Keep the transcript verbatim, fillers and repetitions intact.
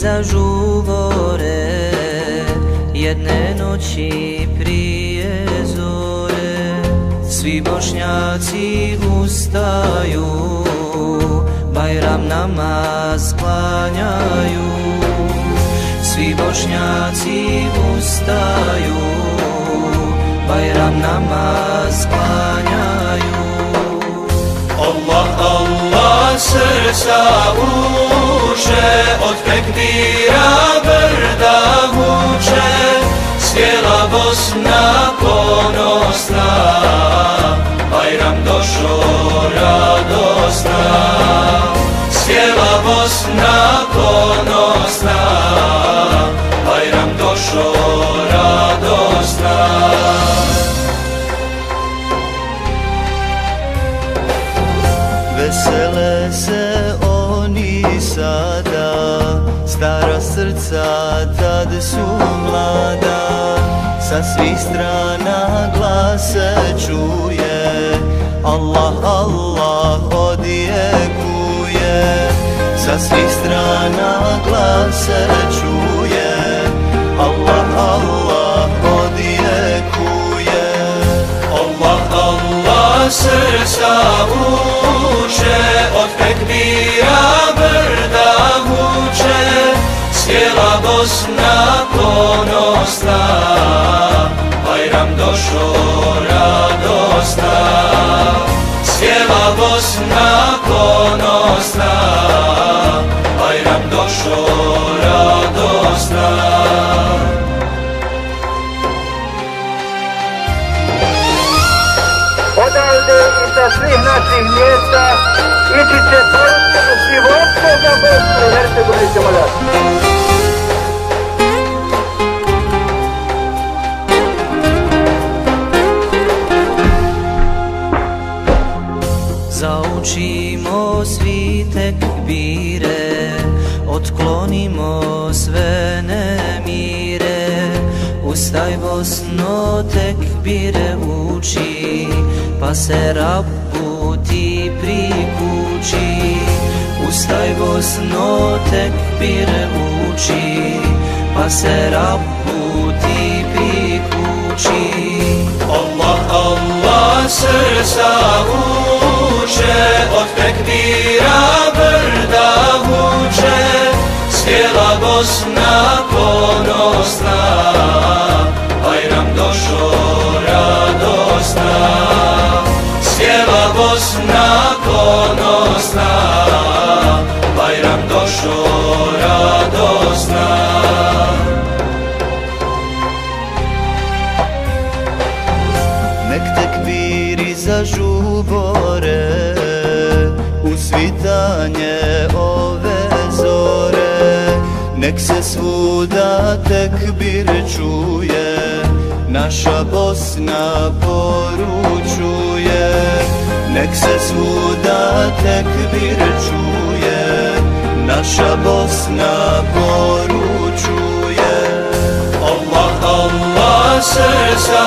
zažuvore jedne noći prije zore. Svi Bošnjaci ustaju, Bajram namaz klanjaju. Svi Bošnjaci ustaju, Bajram namaz klanjaju. Allah, Allah, srca uče, od tekbira brda vuče. Sjela Bosna ponosna, Bajram došo radosna. Sjela Bosna ponosna, Bajram došo radosna. Vesele se oni sada, stara srca tad su mlada. Sa svih strana glas se čuje, Allah, Allah odjekuje. Sa svih strana glas se čuje, Allah, Allah odjekuje. Allah, Allah, srca uče, od tekbira brda vuče. Sjela Bosna ponosna, Bajram došo radosna. Sjela Bosna ponosna, Bajram došo radosna. Odavde i sa svih naših mjesta ići će poručenu životno za Bosnu i Hercegovini ćemo dati. Zaučimo svi tekbire, otklonimo sve nemire. Ustaj Bosno, tekbire uči, pa se Rabbu ti prikući. Ustaj Bosno, tekbire uči, pa se Rabbu ti prikući. Allah, Allah, srca uče, od tekbira brda vuče. Sjela Bosna ponosna, Bajram došo radosna. Sjela Bosna ponosna, Bajram došo radosna. Nek tekbiri zažubore u svitanje ove zore. Nek se svuda tekbir čuje, naša Bosna poručuje. Nek se svuda tekbir čuje, naša Bosna poručuje. Allah, Allah, srca